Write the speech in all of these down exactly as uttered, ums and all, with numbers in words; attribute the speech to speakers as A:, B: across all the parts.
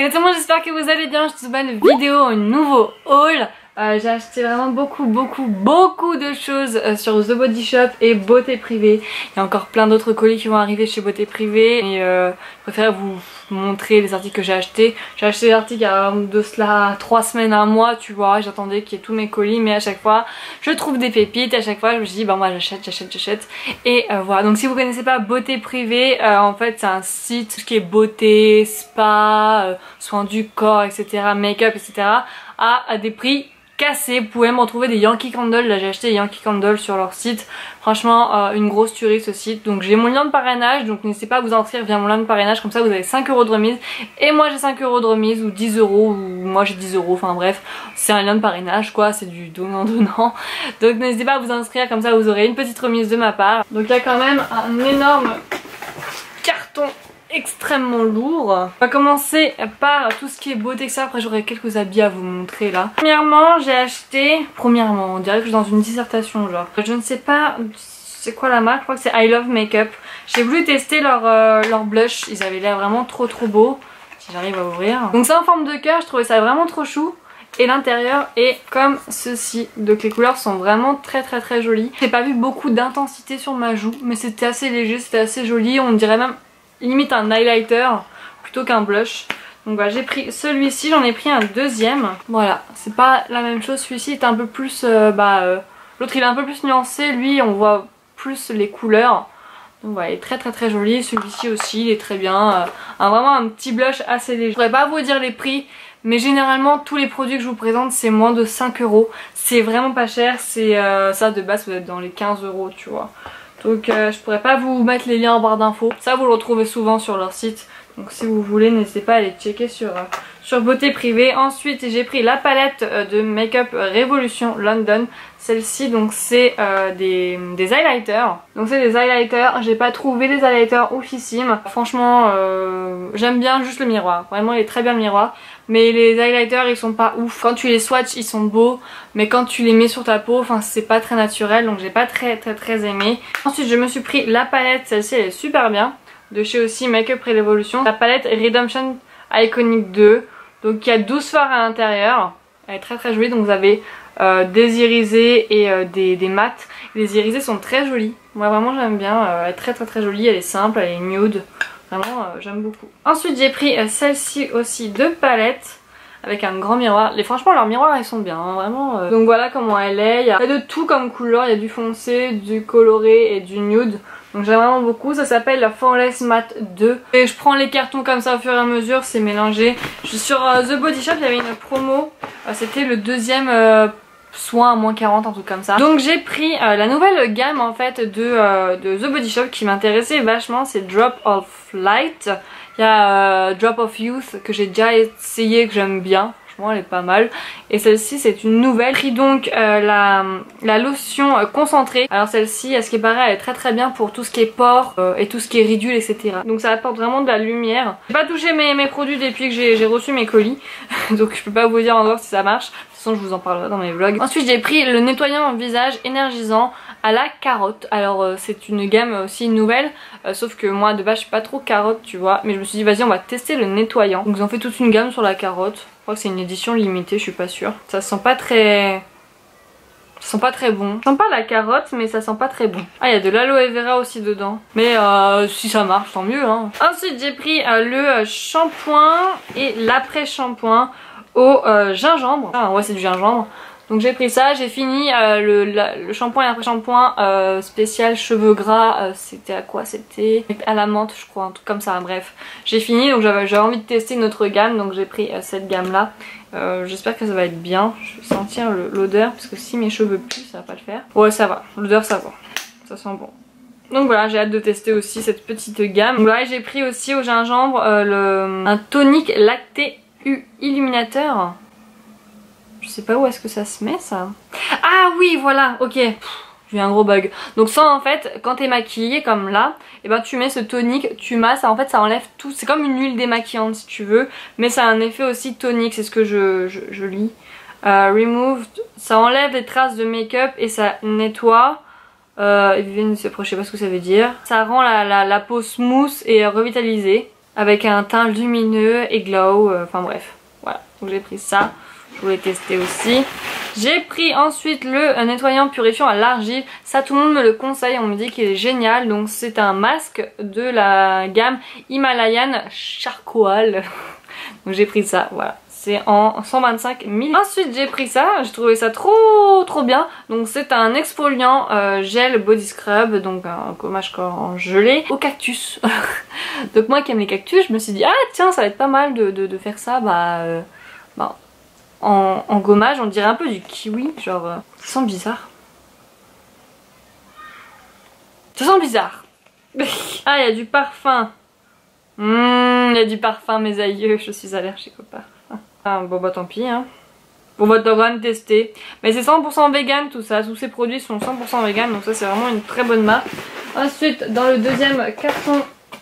A: Salut tout le monde, j'espère que vous allez bien. Je te souhaite une vidéo, un nouveau haul. Euh, j'ai acheté vraiment beaucoup beaucoup beaucoup de choses euh, sur The Body Shop et Beauté Privée. Il y a encore plein d'autres colis qui vont arriver chez Beauté Privée et euh, je préfère vous montrer les articles que j'ai achetés. J'ai acheté l'article il y a de cela trois semaines, un mois, tu vois. J'attendais qu'il y ait tous mes colis, mais à chaque fois je trouve des pépites. À chaque fois je me dis bah moi j'achète, j'achète, j'achète. Et euh, voilà, donc si vous connaissez pas Beauté Privée, euh, en fait c'est un site tout ce qui est beauté, spa, euh, soins du corps, et cetera, make-up, et cetera à, à des prix cassé. Vous pouvez me retrouver des Yankee Candle. Là j'ai acheté des Yankee Candle sur leur site. Franchement euh, une grosse tuerie ce site. Donc j'ai mon lien de parrainage, donc n'hésitez pas à vous inscrire via mon lien de parrainage, comme ça vous avez cinq euros de remise. Et moi j'ai cinq euros de remise, ou dix euros, ou moi j'ai dix euros, enfin bref. C'est un lien de parrainage quoi, c'est du donnant-donnant. Donc n'hésitez pas à vous inscrire, comme ça vous aurez une petite remise de ma part. Donc il y a quand même un énorme carton extrêmement lourd. On va commencer par tout ce qui est beauté, et cetera. Après j'aurai quelques habits à vous montrer là. Premièrement j'ai acheté, premièrement on dirait que je suis dans une dissertation genre. Je ne sais pas c'est quoi la marque, je crois que c'est I Love Makeup. J'ai voulu tester leur, euh, leur blush, ils avaient l'air vraiment trop trop beaux. Si j'arrive à ouvrir. Donc c'est en forme de cœur, je trouvais ça vraiment trop chou. Et l'intérieur est comme ceci, donc les couleurs sont vraiment très très très jolies. J'ai pas vu beaucoup d'intensité sur ma joue, mais c'était assez léger, c'était assez joli, on dirait même limite un highlighter plutôt qu'un blush. Donc voilà, j'ai pris celui-ci, j'en ai pris un deuxième. Voilà, c'est pas la même chose, celui-ci est un peu plus euh, bah euh, l'autre il est un peu plus nuancé, lui on voit plus les couleurs. Donc voilà, il est très très très joli. Celui-ci aussi il est très bien, euh, un, vraiment un petit blush assez léger. Je pourrais pas vous dire les prix, mais généralement tous les produits que je vous présente c'est moins de cinq euros. C'est vraiment pas cher, c'est euh, ça de base vous êtes dans les quinze euros tu vois. Donc euh, je pourrais pas vous mettre les liens en barre d'infos. Ça vous le retrouvez souvent sur leur site. Donc si vous voulez n'hésitez pas à aller checker sur, euh, sur Beauté Privée. Ensuite j'ai pris la palette euh, de Make-up Revolution London. Celle-ci donc c'est euh, des, des highlighters. Donc c'est des highlighters. J'ai pas trouvé des highlighters oufissimes. Franchement euh, j'aime bien juste le miroir. Vraiment il est très bien le miroir. Mais les highlighters ils sont pas ouf. Quand tu les swatches ils sont beaux, mais quand tu les mets sur ta peau, enfin c'est pas très naturel, donc j'ai pas très très très aimé. Ensuite je me suis pris la palette, celle-ci elle est super bien, de chez aussi Make-up Revolution. La palette Redemption Iconic deux, donc il y a douze fards à l'intérieur. Elle est très très jolie, donc vous avez euh, des irisés et euh, des, des mats. Les irisés sont très jolis, moi vraiment j'aime bien, euh, elle est très très très jolie, elle est simple, elle est nude. Vraiment euh, j'aime beaucoup. Ensuite j'ai pris euh, celle-ci aussi de palette avec un grand miroir. Les, franchement leurs miroirs ils sont bien hein, vraiment. Euh. Donc voilà comment elle est. Il y a de tout comme couleur, il y a du foncé, du coloré et du nude. Donc j'aime vraiment beaucoup. Ça s'appelle la Flawless Matte deux. Et je prends les cartons comme ça au fur et à mesure, c'est mélangé. Je suis sur euh, The Body Shop, il y avait une promo. Euh, C'était le deuxième euh, soin à moins quarante, un truc comme ça. Donc j'ai pris euh, la nouvelle gamme en fait de, euh, de The Body Shop qui m'intéressait vachement, c'est Drop of Light. Il y a euh, Drop of Youth que j'ai déjà essayé, que j'aime bien. Franchement elle est pas mal. Et celle-ci c'est une nouvelle. J'ai pris donc euh, la, la lotion euh, concentrée. Alors celle-ci à ce qui paraît elle est très très bien pour tout ce qui est pores euh, et tout ce qui est ridules, et cetera. Donc ça apporte vraiment de la lumière. J'ai pas touché mes, mes produits depuis que j'ai reçu mes colis. Donc je peux pas vous dire encore si ça marche. De toute façon je vous en parlerai dans mes vlogs. Ensuite j'ai pris le nettoyant visage énergisant à la carotte. Alors euh, c'est une gamme aussi nouvelle, euh, sauf que moi de base je suis pas trop carotte tu vois. Mais je me suis dit vas-y on va tester le nettoyant. Donc ils ont fait toute une gamme sur la carotte. Je crois que c'est une édition limitée, je suis pas sûre. Ça sent pas très... Ça sent pas très bon. Ça sent pas la carotte mais ça sent pas très bon. Ah il y a de l'aloe vera aussi dedans. Mais euh, si ça marche tant mieux hein. Ensuite j'ai pris euh, le shampoing et l'après shampoing au euh, gingembre. Ah ouais c'est du gingembre. Donc j'ai pris ça, j'ai fini euh, le, la, le shampoing et l'après shampoing euh, spécial cheveux gras, euh, c'était à quoi? C'était à la menthe je crois, un truc comme ça, bref. J'ai fini donc j'avais envie de tester une autre gamme, donc j'ai pris euh, cette gamme là. Euh, J'espère que ça va être bien, je vais sentir l'odeur parce que si mes cheveux puent ça va pas le faire. Ouais ça va, l'odeur ça va, ça sent bon. Donc voilà j'ai hâte de tester aussi cette petite gamme. Donc là j'ai pris aussi au gingembre euh, le, un tonique lacté illuminateur. Je sais pas où est-ce que ça se met ça. Ah oui voilà ok. J'ai eu un gros bug. Donc ça en fait quand t'es maquillée comme là, et ben tu mets ce tonique, tu masses, en fait ça enlève tout. C'est comme une huile démaquillante si tu veux, mais ça a un effet aussi tonique, c'est ce que je, je, je lis. Euh, remove, ça enlève les traces de make-up et ça nettoie. Euh, je sais pas ce que ça veut dire. Ça rend la, la, la peau smooth et revitalisée. avec un teint lumineux et glow, enfin euh, bref, voilà, donc j'ai pris ça, je voulais tester aussi. J'ai pris ensuite le nettoyant purifiant à l'argile, ça tout le monde me le conseille, on me dit qu'il est génial, donc c'est un masque de la gamme Himalayan Charcoal, donc j'ai pris ça, voilà. C'est en cent vingt-cinq millilitres. Ensuite j'ai pris ça, j'ai trouvé ça trop trop bien. Donc c'est un exfoliant euh, gel body scrub, donc un gommage corps en gelée au cactus. Donc moi qui aime les cactus, je me suis dit ah tiens ça va être pas mal de, de, de faire ça bah, euh, bah en, en gommage, on dirait un peu du kiwi, genre euh, ça sent bizarre. Ça sent bizarre. Ah il y a du parfum. Mmh, il y a du parfum mes aïeux, je suis allergique au parfum. Ah, bon bah tant pis hein. Bon bah t'as quand même testé. Mais c'est cent pour cent vegan tout ça, tous ces produits sont cent pour cent vegan, donc ça c'est vraiment une très bonne marque. Ensuite dans le deuxième carton,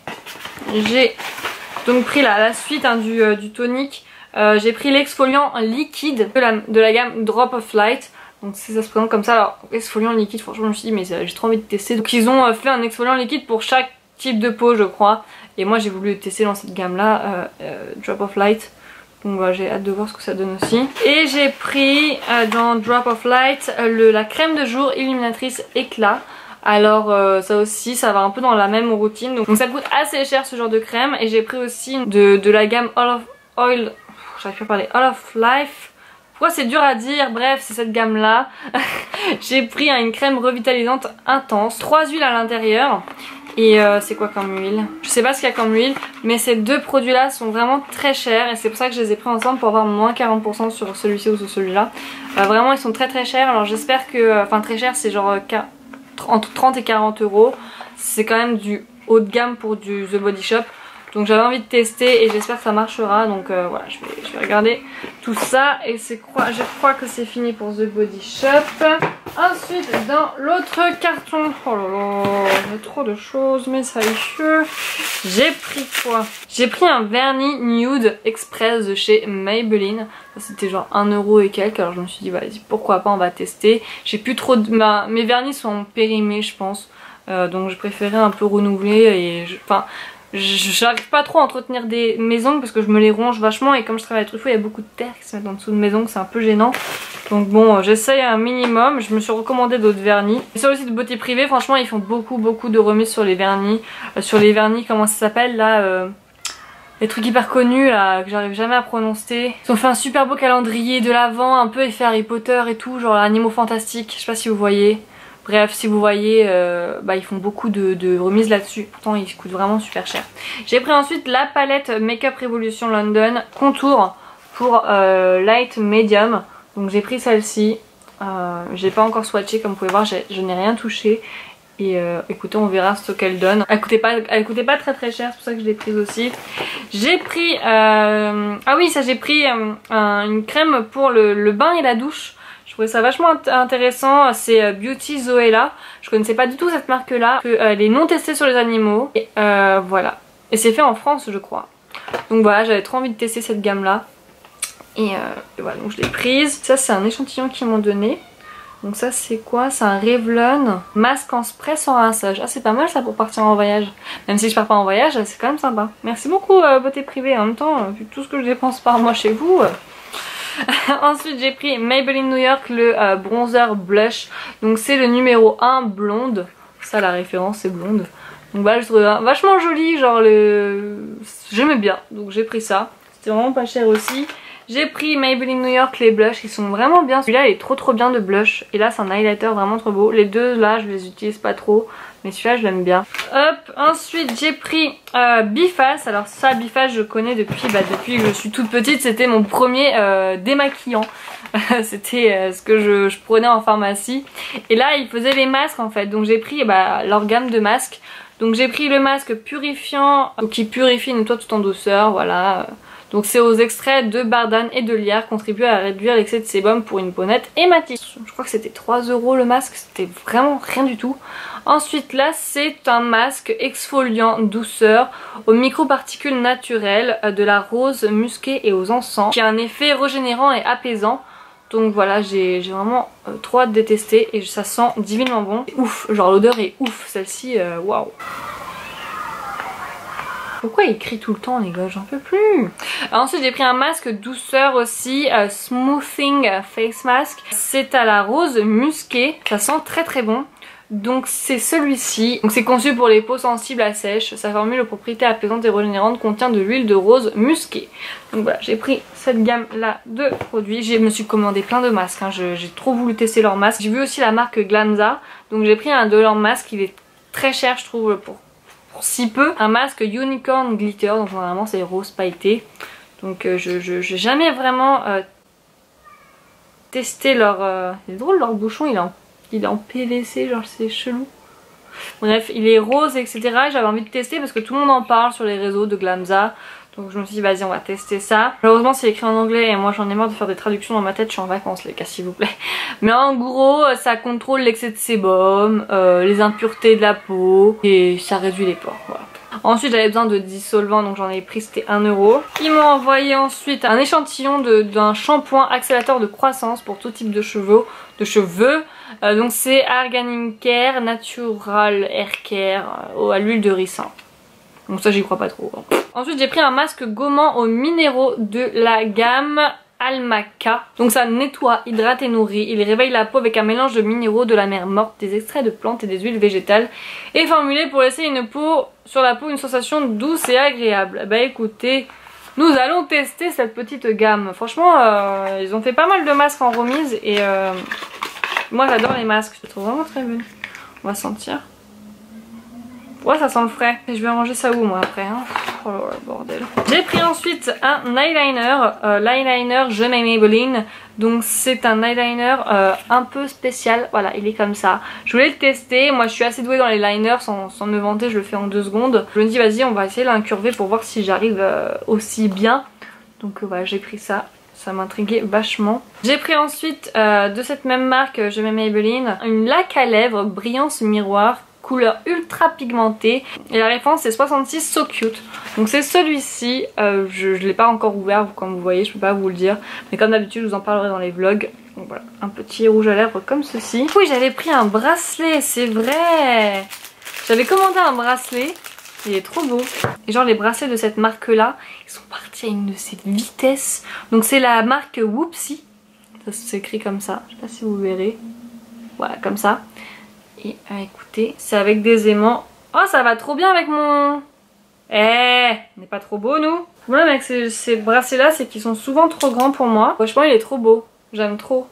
A: j'ai donc pris la, la suite hein, du, euh, du tonique. Euh, j'ai pris l'exfoliant liquide de la, de la gamme Drop of Light. Donc ça se présente comme ça. Alors exfoliant liquide, franchement je me suis dit mais j'ai trop envie de tester. Donc ils ont euh, fait un exfoliant liquide pour chaque type de peau je crois. Et moi j'ai voulu le tester dans cette gamme là, euh, euh, Drop of Light. Donc voilà, j'ai hâte de voir ce que ça donne aussi. Et j'ai pris euh, dans Drop of Light euh, le, la crème de jour illuminatrice éclat. Alors euh, ça aussi ça va un peu dans la même routine. Donc, donc ça coûte assez cher ce genre de crème. Et j'ai pris aussi de, de la gamme All of Oil. J'arrive pas à parler. All of Life. Pourquoi c'est dur à dire? Bref c'est cette gamme là. J'ai pris hein, une crème revitalisante intense. Trois huiles à l'intérieur. Et euh, c'est quoi comme huile? Je sais pas ce qu'il y a comme huile, mais ces deux produits là sont vraiment très chers et c'est pour ça que je les ai pris ensemble pour avoir moins quarante pour cent sur celui-ci ou sur celui-là. Euh, vraiment ils sont très très chers, alors j'espère que... Enfin très cher c'est genre euh, entre trente et quarante euros. C'est quand même du haut de gamme pour du The Body Shop. Donc j'avais envie de tester et j'espère que ça marchera. Donc euh, voilà, je vais, je vais regarder tout ça. Et c'est quoi? Je crois que c'est fini pour The Body Shop. Ensuite dans l'autre carton, oh là là, il y a trop de choses, mais ça y est. J'ai pris quoi? J'ai pris un vernis nude express de chez Maybelline. C'était genre un euro et quelques, alors je me suis dit vas-y pourquoi pas, on va tester. J'ai plus trop de... Ma... Mes vernis sont périmés je pense. Euh, donc je préférais un peu renouveler et... Je... Enfin... J'arrive pas trop à entretenir des, mes ongles parce que je me les ronge vachement et comme je travaille à Truffaut il y a beaucoup de terre qui se met en dessous de mes ongles, c'est un peu gênant. Donc bon j'essaye un minimum, je me suis recommandé d'autres vernis. Et sur le site de Beauté Privée franchement ils font beaucoup beaucoup de remises sur les vernis. Euh, sur les vernis comment ça s'appelle là euh, les trucs hyper connus là que j'arrive jamais à prononcer. Ils ont fait un super beau calendrier de l'Avent, un peu effet Harry Potter et tout, genre animaux fantastiques, je sais pas si vous voyez. Bref, si vous voyez, euh, bah, ils font beaucoup de, de remises là-dessus. Pourtant, ils coûtent vraiment super cher. J'ai pris ensuite la palette Makeup Revolution London Contour pour euh, Light Medium. Donc j'ai pris celle-ci. Euh, j'ai pas encore swatché, comme vous pouvez voir, je n'ai rien touché. Et euh, écoutez, on verra ce qu'elle donne. Elle coûtait pas, elle coûtait pas très très cher, c'est pour ça que je l'ai prise aussi. J'ai pris... Euh, ah oui, ça j'ai pris euh, un, une crème pour le, le bain et la douche. Je trouvais ça vachement intéressant, c'est Beauty Zoella. Je connaissais pas du tout cette marque là, elle est non testée sur les animaux. Et euh, voilà. Et c'est fait en France je crois. Donc voilà, j'avais trop envie de tester cette gamme là. Et, euh, et voilà, donc je l'ai prise. Ça c'est un échantillon qu'ils m'ont donné. Donc ça c'est quoi? C'est un Revlon masque en spray sans rinçage. Ah c'est pas mal ça pour partir en voyage. Même si je pars pas en voyage, c'est quand même sympa. Merci beaucoup euh, Beauté Privée. En même temps, vu tout ce que je dépense par mois chez vous... Euh... Ensuite j'ai pris Maybelline New York le euh, bronzer blush. Donc c'est le numéro un blonde. Ça la référence c'est blonde. Donc bah je trouve vachement joli, genre le... J'aimais bien, donc j'ai pris ça. C'était vraiment pas cher aussi. J'ai pris Maybelline New York les blushs, ils sont vraiment bien. Celui-là il est trop trop bien de blush. Et là c'est un highlighter vraiment trop beau. Les deux là je les utilise pas trop, mais celui-là je l'aime bien. Hop, ensuite j'ai pris euh, Biface. Alors ça Biface je connais depuis, bah, depuis que je suis toute petite. C'était mon premier euh, démaquillant. C'était euh, ce que je, je prenais en pharmacie. Et là ils faisaient les masques en fait. Donc j'ai pris bah, leur gamme de masques. Donc j'ai pris le masque purifiant qui purifie et nettoie tout en douceur, voilà. Donc c'est aux extraits de bardane et de lierre, contribuent à réduire l'excès de sébum pour une peau nette et matisse. Je crois que c'était trois euros le masque, c'était vraiment rien du tout. Ensuite là c'est un masque exfoliant douceur aux microparticules naturelles, de la rose musquée et aux encens, qui a un effet régénérant et apaisant. Donc voilà, j'ai vraiment euh, trop hâte de tester et ça sent divinement bon. Ouf, genre l'odeur est ouf, celle-ci, waouh. Wow. Pourquoi il crie tout le temps les gars, j'en peux plus. Alors, ensuite j'ai pris un masque douceur aussi, uh, Smoothing Face Mask. C'est à la rose musquée, ça sent très très bon. Donc c'est celui-ci, donc c'est conçu pour les peaux sensibles à sèche. Sa formule aux propriétés apaisantes et régénérantes contient de l'huile de rose musquée. Donc voilà, j'ai pris cette gamme là de produits. Je me suis commandé plein de masques, hein. J'ai trop voulu tester leurs masques. J'ai vu aussi la marque Glamza, donc j'ai pris un de leurs masques, il est très cher je trouve pour, pour si peu. Un masque Unicorn Glitter, donc normalement c'est rose pailleté. Donc euh, je j'ai jamais vraiment euh, testé leur... Euh... C'est drôle leur bouchon, il est en Il est en P V C, genre c'est chelou. Bref, il est rose, et cetera. J'avais envie de tester parce que tout le monde en parle sur les réseaux de Glamza. Donc je me suis dit, vas-y, on va tester ça. Malheureusement, c'est écrit en anglais et moi j'en ai marre de faire des traductions dans ma tête. Je suis en vacances, les gars, s'il vous plaît. Mais en gros, ça contrôle l'excès de sébum, euh, les impuretés de la peau et ça réduit les pores. Voilà. Ensuite j'avais besoin de dissolvant, donc j'en ai pris, c'était un euro. Ils m'ont envoyé ensuite un échantillon d'un shampoing accélérateur de croissance pour tout type de cheveux. De cheveux. Euh, donc c'est Organic Care Natural Hair Care euh, à l'huile de ricin. Donc ça j'y crois pas trop. Hein. Ensuite j'ai pris un masque gommant aux minéraux de la gamme Almaca. Donc ça nettoie, hydrate et nourrit. Il réveille la peau avec un mélange de minéraux de la mer morte, des extraits de plantes et des huiles végétales. Et formulé pour laisser une peau sur la peau une sensation douce et agréable. Bah écoutez, nous allons tester cette petite gamme. Franchement, euh, ils ont fait pas mal de masques en remise et euh, moi j'adore les masques. Je les trouve vraiment très belles. On va sentir. Ouais, ça sent le frais. Et je vais ranger ça où moi après hein. Oh là là, bordel. J'ai pris ensuite un eyeliner, euh, l'eyeliner Je m'aime Maybelline. Donc c'est un eyeliner euh, un peu spécial, voilà, il est comme ça. Je voulais le tester, moi je suis assez douée dans les liners, sans, sans me vanter, je le fais en deux secondes. Je me dis vas-y, on va essayer l'incurver pour voir si j'arrive euh, aussi bien. Donc euh, voilà, j'ai pris ça. Ça m'intriguait vachement. J'ai pris ensuite euh, de cette même marque, Je m'aime Maybelline, une laque à lèvres Brillance Miroir, couleur ultra pigmentée. Et la référence c'est soixante-six So Cute. Donc c'est celui-ci, euh, je ne l'ai pas encore ouvert comme vous voyez, je peux pas vous le dire. Mais comme d'habitude je vous en parlerai dans les vlogs. Donc voilà, un petit rouge à lèvres comme ceci. Oui, j'avais pris un bracelet, c'est vrai. J'avais commandé un bracelet. Il est trop beau. Et genre les bracelets de cette marque là, ils sont partis à une de ces vitesses. Donc c'est la marque Whoopsie. Ça s'écrit comme ça, je sais pas si vous verrez. Voilà, comme ça. Et euh, écoutez, c'est avec des aimants. Oh, ça va trop bien avec mon... Eh, on n'est pas trop beau nous. Le problème avec ces, ces bracelets là, c'est qu'ils sont souvent trop grands pour moi. Franchement, il est trop beau. J'aime trop.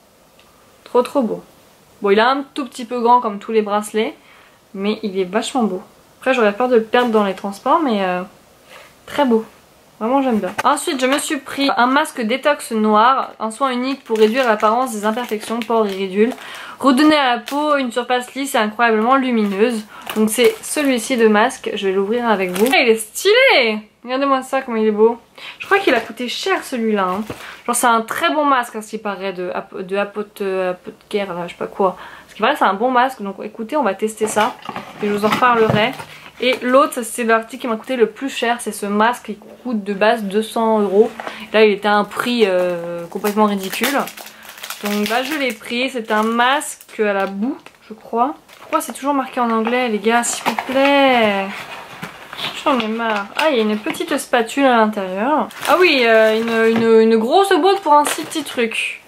A: Trop trop beau. Bon, il est un tout petit peu grand comme tous les bracelets. Mais il est vachement beau. Après, j'aurais peur de le perdre dans les transports, mais euh, très beau. Vraiment j'aime bien. Ensuite je me suis pris un masque détox noir, un soin unique pour réduire l'apparence des imperfections, pores et ridules. Redonner à la peau une surface lisse et incroyablement lumineuse. Donc c'est celui-ci de masque, je vais l'ouvrir avec vous. Ah, il est stylé! Regardez-moi ça, comment il est beau. Je crois qu'il a coûté cher celui-là. Hein. Genre c'est un très bon masque, hein, ce qui paraît de, de Apotecare, là, je sais pas quoi. Ce qui paraît c'est un bon masque, donc écoutez on va tester ça. Et je vous en reparlerai. Et l'autre c'est l'article qui m'a coûté le plus cher, c'est ce masque qui coûte de base deux cents euros. Là il était à un prix euh, complètement ridicule. Donc là je l'ai pris, c'est un masque à la boue je crois. Pourquoi c'est toujours marqué en anglais les gars, s'il vous plaît? J'en ai marre. Ah il y a une petite spatule à l'intérieur. Ah oui, euh, une, une, une grosse boîte pour un si petit truc.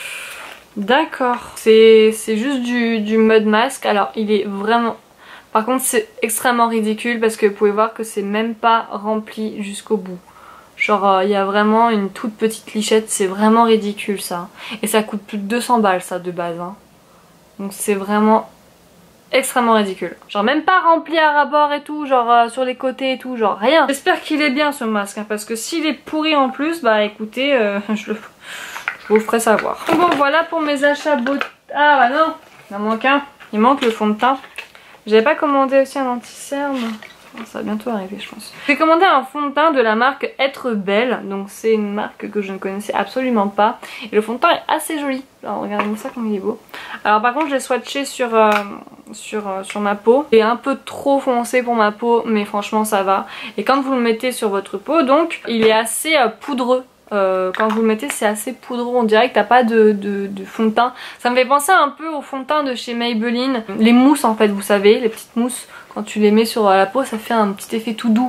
A: D'accord. C'est juste du, du mud mask, alors il est vraiment... Par contre c'est extrêmement ridicule parce que vous pouvez voir que c'est même pas rempli jusqu'au bout. Genre il euh, y a vraiment une toute petite lichette, c'est vraiment ridicule ça. Et ça coûte plus de deux cents balles ça de base. Hein. Donc c'est vraiment extrêmement ridicule. Genre même pas rempli à rabord et tout, genre euh, sur les côtés et tout, genre rien. J'espère qu'il est bien ce masque hein, parce que s'il est pourri en plus, bah écoutez, euh, je, le, je vous ferai savoir. Bon voilà pour mes achats beauté. Ah bah non, il en manque un, il manque le fond de teint. J'avais pas commandé aussi un anti-cerne. Ça va bientôt arriver je pense. J'ai commandé un fond de teint de la marque Être Belle. Donc c'est une marque que je ne connaissais absolument pas. Et le fond de teint est assez joli. Alors regardez-moi ça comme il est beau. Alors par contre je l'ai swatché sur, euh, sur, euh, sur ma peau. Il est un peu trop foncé pour ma peau mais franchement ça va. Et quand vous le mettez sur votre peau donc il est assez euh, poudreux. Euh, quand vous le mettez c'est assez poudreux, on dirait que t'as pas de, de, de fond de teint. Ça me fait penser un peu au fond de teint de chez Maybelline. Les mousses en fait vous savez, les petites mousses, quand tu les mets sur la peau ça fait un petit effet tout doux.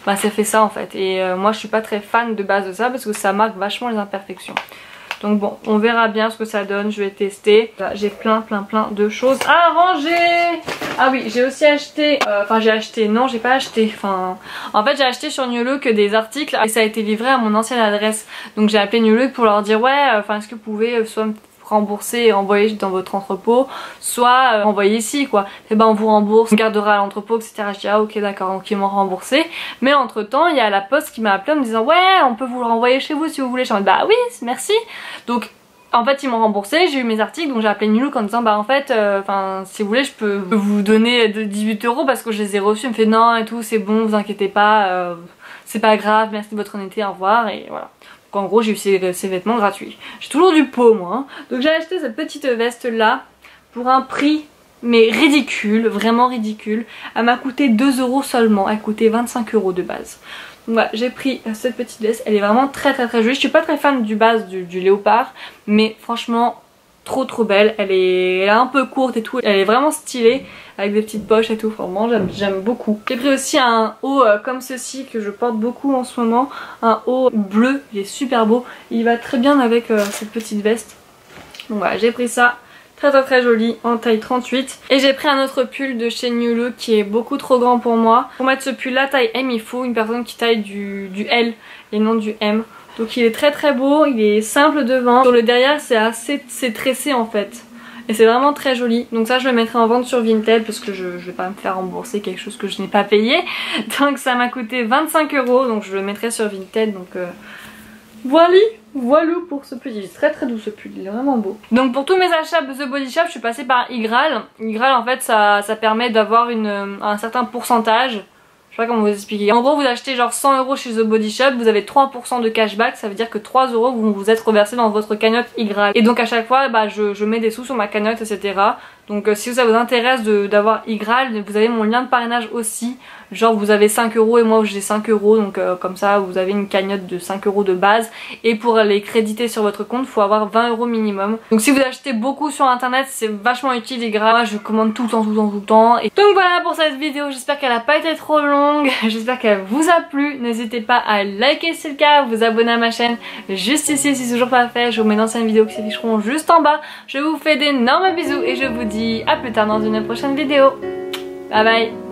A: bah ça fait ça en fait. Et euh, moi je suis pas très fan de base de ça parce que ça marque vachement les imperfections. Donc bon, on verra bien ce que ça donne, je vais tester. J'ai plein plein plein de choses à ranger. Ah oui, j'ai aussi acheté, euh, enfin j'ai acheté, non j'ai pas acheté, enfin en fait j'ai acheté sur New Look des articles et ça a été livré à mon ancienne adresse. Donc j'ai appelé New Look pour leur dire ouais, enfin est-ce que vous pouvez soit me rembourser et envoyer dans votre entrepôt, soit euh, envoyer ici quoi. Et ben on vous rembourse, on gardera à l'entrepôt, et cetera. Je dis ah ok d'accord, donc ils m'ont remboursé. Mais entre temps il y a la poste qui m'a appelé en me disant ouais on peut vous le renvoyer chez vous si vous voulez. Je suis en mode bah oui merci. Donc en fait ils m'ont remboursé, j'ai eu mes articles, donc j'ai appelé New Look en disant bah en fait enfin euh, si vous voulez je peux vous donner de dix-huit euros parce que je les ai reçus. Il me fait non et tout c'est bon, vous inquiétez pas, euh, c'est pas grave, merci de votre honnêteté, au revoir et voilà. En gros j'ai eu ces, ces vêtements gratuits. J'ai toujours du pot moi hein. Donc j'ai acheté cette petite veste là pour un prix mais ridicule, vraiment ridicule. Elle m'a coûté deux euros seulement, elle coûtait vingt-cinq euros de base. Donc voilà, j'ai pris cette petite veste, elle est vraiment très très très jolie. Je suis pas très fan du base du, du léopard, mais franchement trop trop belle. Elle est, elle est un peu courte et tout, elle est vraiment stylée avec des petites poches et tout, vraiment j'aime beaucoup. J'ai pris aussi un haut euh, comme ceci que je porte beaucoup en ce moment, un haut bleu, il est super beau, il va très bien avec euh, cette petite veste. Donc voilà, j'ai pris ça. Très très très joli en taille trente-huit. Et j'ai pris un autre pull de chez New Look qui est beaucoup trop grand pour moi. Pour mettre ce pull là taille M il faut une personne qui taille du, du L et non du M. Donc il est très très beau, il est simple devant. Sur le derrière c'est assez c'est tressé en fait. Et c'est vraiment très joli. Donc ça je le mettrai en vente sur Vinted parce que je, je vais pas me faire rembourser quelque chose que je n'ai pas payé. Donc ça m'a coûté vingt-cinq euros. Donc je le mettrai sur Vinted. Donc euh, voilà. Voilà pour ce pull, il est très très doux ce pull, il est vraiment beau. Donc pour tous mes achats de The Body Shop, je suis passée par Igral. Igral en fait ça, ça permet d'avoir un certain pourcentage. Je sais pas comment vous expliquer. En gros vous achetez genre cent euros chez The Body Shop, vous avez trois pour cent de cashback, ça veut dire que trois euros vont vous être reversés dans votre cagnotte Igral. Et donc à chaque fois bah, je, je mets des sous sur ma cagnotte et cetera. Donc euh, si ça vous intéresse d'avoir Igral, vous avez mon lien de parrainage aussi. Genre vous avez cinq euros et moi j'ai cinq euros, donc euh, comme ça vous avez une cagnotte de cinq euros de base. Et pour les créditer sur votre compte, il faut avoir vingt euros minimum. Donc si vous achetez beaucoup sur internet, c'est vachement utile Igral. Moi je commande tout le temps, tout le temps, tout le temps. Et donc voilà pour cette vidéo, j'espère qu'elle a pas été trop longue. J'espère qu'elle vous a plu. N'hésitez pas à liker si c'est le cas, vous abonner à ma chaîne juste ici si c'est toujours pas fait. Je vous mets d'anciennes vidéos qui s'afficheront juste en bas. Je vous fais d'énormes bisous et je vous dis à plus tard dans une prochaine vidéo. Bye bye.